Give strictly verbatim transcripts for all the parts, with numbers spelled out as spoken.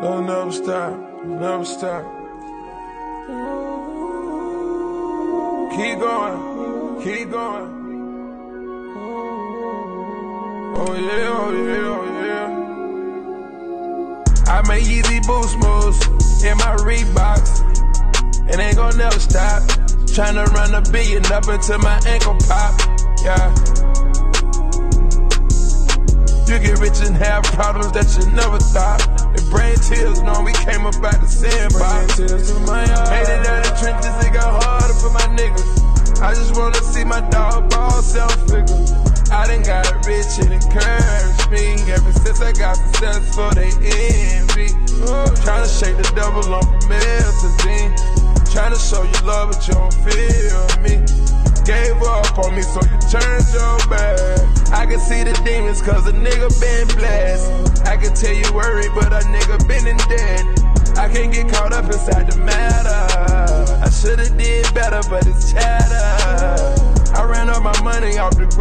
They'll never stop, never stop. Keep going, keep going. Oh yeah, oh yeah, oh yeah. I make easy boost moves in my Reeboks. It ain't gon' never stop. Tryna run a billion up until my ankle pop. Yeah. You get rich and have problems that you never thought. The brain tears, know we came up out the sandbox. Made it out of the trenches, it got harder for my niggas. I just wanna see my dog ball self-figure. I done got rich and encouraged me. Ever since I got success, so they envy. Tryna shake the devil on promethazine. Tryna show you love, but you don't feel me. Gave up on me, so you turned your back. I can see the demons, cause a nigga been blessed. I can tell you worried, but a nigga been in debt. I can't get caught up inside the matter. I should've did better, but it's chatter. I ran up my money off the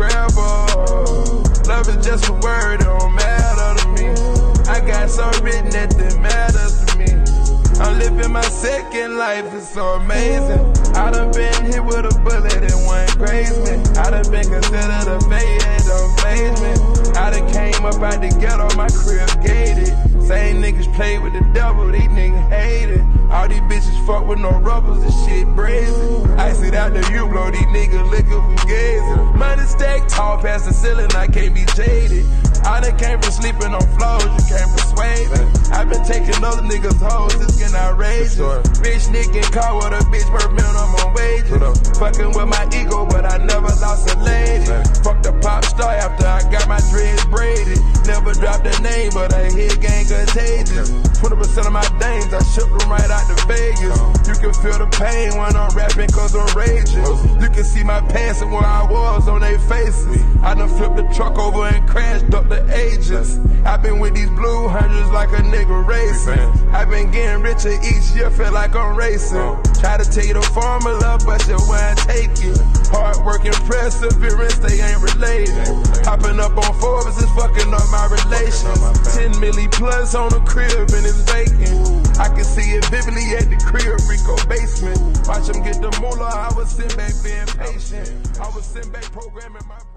gravel. Love is just a word, it don't matter to me. I got so written that it matters to me. I'm living my second life, it's so amazing. I done been hit with a bullet and one grazed me. I done been considered a failure, don't faze me. I done came up out the ghetto, my crib gated. Same niggas play with the devil, these niggas hate it. All these bitches fuck with no rubbers, this shit brazen. I sit out the U-blow, these niggas looking for gazing. Money stack tall past the ceiling, I can't be jaded. I done came from sleeping on floors, you can't persuade me. I been taking other niggas' hoes, it's getting outrageous. Rich nigga caught with a bitch worth minimum wages. Fucking with my ego, but I never lost a lady. Fuck the pop star after I got my dreads braided. Never dropped a name, but I hit gang contagious. twenty percent of my dames, I shipped them right out to Vegas. You can feel the pain when I'm rapping cause I'm raging. You can see my pants and where I was on their faces. I done flipped the truck over and crashed up the agents. I been with these blue hundreds like a nigga racing. I been getting richer each year, feel like I'm racing. Try to tell you the formula, but you won't take it. Hard work and perseverance, they ain't related. Hopping up on Forbes is fucking up my relations. ten milli plus on the crib and it's vacant. I can see it vividly at the crib, Rico basement. Watch them get the moolah, I was sitting back being patient. I was sitting back programming my